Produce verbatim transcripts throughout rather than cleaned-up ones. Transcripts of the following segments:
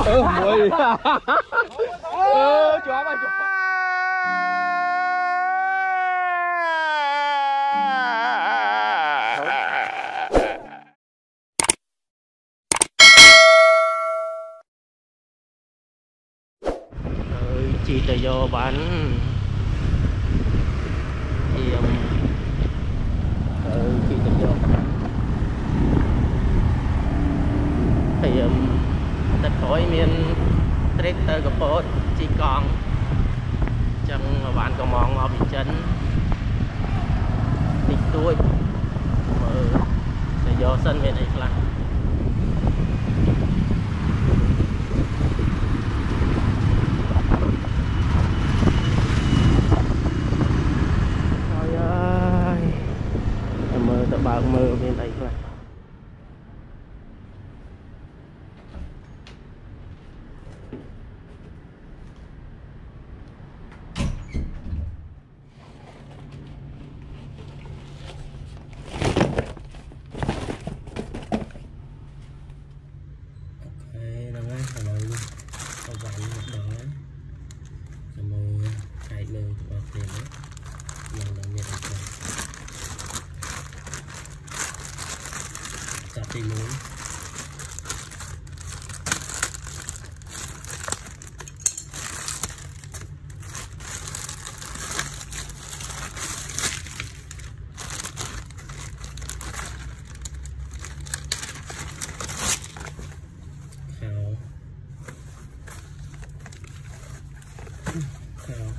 mùi ơ chó mà chó chị tự do bán thì um, ừ, chị tự do thì um, tất tối miền tractor của bố chị con chẳng mà bạn có mong ở bị chân địch tuổi mà tự do sân miền này là bạn mơ bên đây thôi. Ok, đang ngay cả lời có vặn một đó cho mơ chạy mơ của bạn tiền đấy lần đầu nhận được chặt đi muốn khảo khảo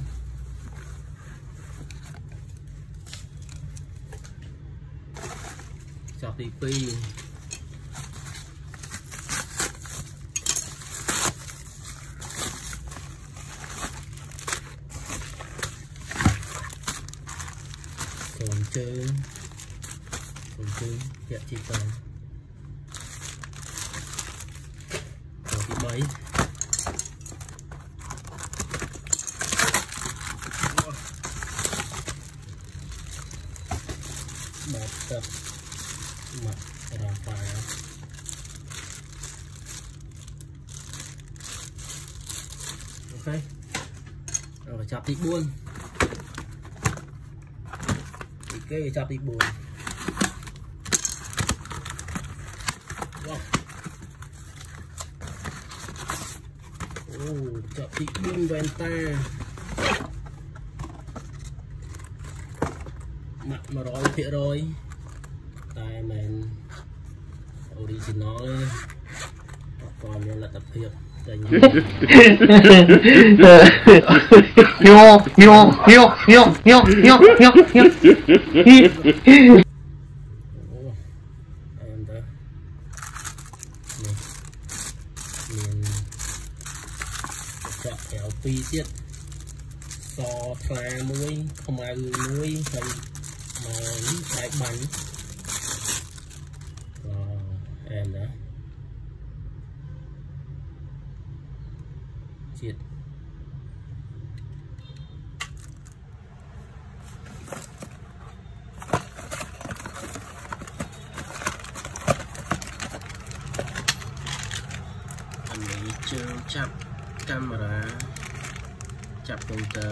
chặt đi pi còn chơi còn chơi dạ chị toàn còn chị mấy bật tập mặt ra phải ok rồi chặt thịt buôn cái chặt thịt buồn wow. Oh, chặt thịt buồn venta mặt mà rồi thiệt rồi tai mình original còn là tập thiệt Nhô, nhô, nhô, nhô, nhô, nhô, nhô, nhô. Em đó. Nè. Mình chọn kéo pi tiết. So thà muối, không ai muối hay mà đại bánh. Wow, em đó. Chiết anh ấy chưa chạm camera chạm computer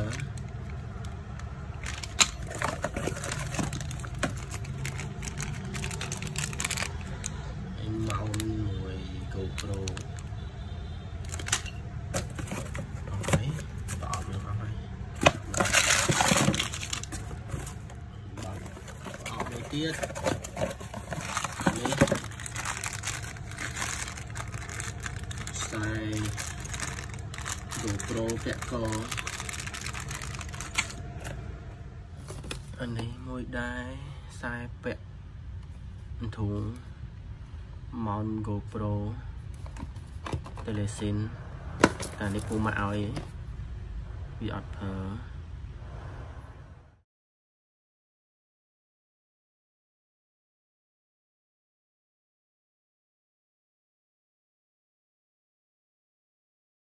anh mau người GoPro tiết xài GoPro vẹt co anh ấy môi đai xài vẹt thủ món GoPro telesin ta đi mua mạo ấy bị ọt phở